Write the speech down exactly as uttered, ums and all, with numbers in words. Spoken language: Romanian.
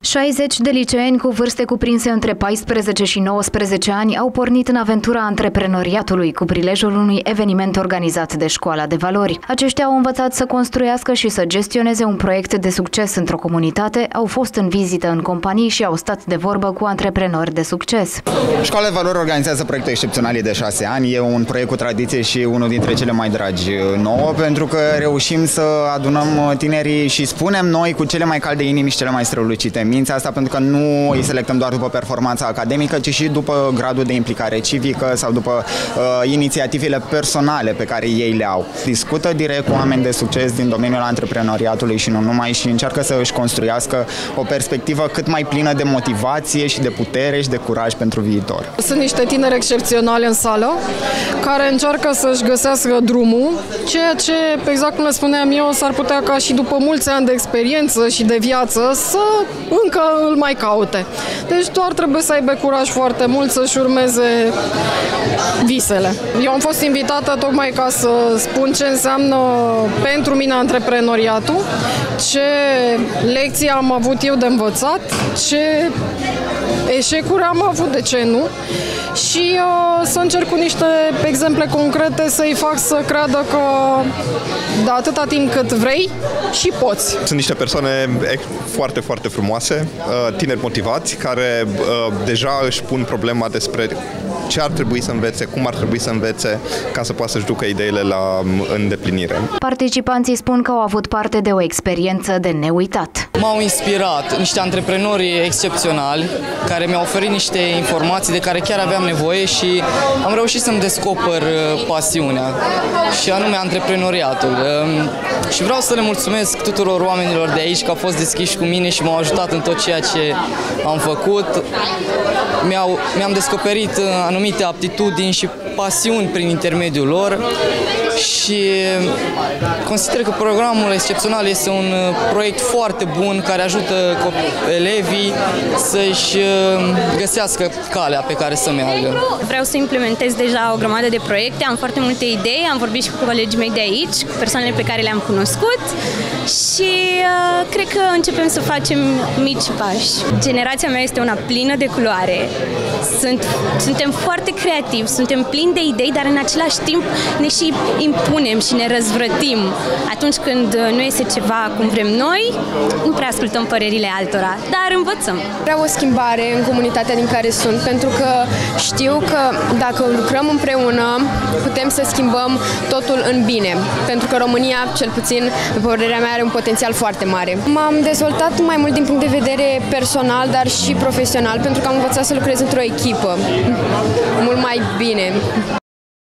șaizeci de liceeni cu vârste cuprinse între paisprezece și nouăsprezece ani au pornit în aventura antreprenoriatului cu prilejul unui eveniment organizat de Școala de Valori. Aceștia au învățat să construiască și să gestioneze un proiect de succes într-o comunitate, au fost în vizită în companii și au stat de vorbă cu antreprenori de succes. Școala de Valori organizează proiecte excepționale de șase ani. E un proiect cu tradiție și unul dintre cele mai dragi nouă, pentru că reușim să adunăm tinerii și spunem noi cu cele mai calde inimi și cele mai strălucite minți, asta pentru că nu îi selectăm doar după performanța academică, ci și după gradul de implicare civică sau după uh, inițiativele personale pe care ei le au. Discută direct cu oameni de succes din domeniul antreprenoriatului și nu numai și încearcă să își construiască o perspectivă cât mai plină de motivație și de putere și de curaj pentru viitor. Sunt niște tineri excepționali în sală care încearcă să-și găsească drumul, ceea ce, exact cum le spuneam eu, s-ar putea ca și după mulți ani de experiență și de viață să încă îl mai caute. Deci doar trebuie să aibă curaj foarte mult să-și urmeze visele. Eu am fost invitată tocmai ca să spun ce înseamnă pentru mine antreprenoriatul, ce lecții am avut eu de învățat, ce eșecuri am avut, de ce nu, și uh, să încerc cu niște exemple concrete să-i fac să creadă că de atâta timp cât vrei și poți. Sunt niște persoane foarte, foarte frumoase, tineri motivați, care deja își pun problema despre ce ar trebui să învețe, cum ar trebui să învețe ca să poată să-și ducă ideile la îndeplinire. Participanții spun că au avut parte de o experiență de neuitat. M-au inspirat niște antreprenori excepționali care mi-au oferit niște informații de care chiar aveam nevoie și am reușit să-mi descoper pasiunea, și anume antreprenoriatul. Și vreau să le mulțumesc tuturor oamenilor de aici că au fost deschiși cu mine și m-au ajutat în tot ceea ce am făcut. Mi-au, mi-am descoperit anumite aptitudini și pasiuni prin intermediul lor și consider că programul excepțional este un proiect foarte bun care ajută elevii să-și găsească calea pe care să meargă. Vreau să implementez deja o grămadă de proiecte, am foarte multe idei, am vorbit și cu colegii mei de aici, cu persoanele pe care le-am cunoscut și uh, cred că începem să facem mici pași. Generația mea este una plină de culoare, Sunt, suntem foarte creativi, suntem plini de idei, dar în același timp ne și impunem și ne răzvrătim. Atunci când nu este ceva cum vrem noi, nu prea ascultăm părerile altora, dar învățăm. Vreau o schimbare în comunitatea din care sunt, pentru că știu că dacă lucrăm împreună, putem să schimbăm totul în bine. Pentru că România, cel puțin, după părerea mea, are un potențial foarte mare. M-am dezvoltat mai mult din punct de vedere personal, dar și profesional, pentru că am învățat să lucrez într-o echipă mult mai bine.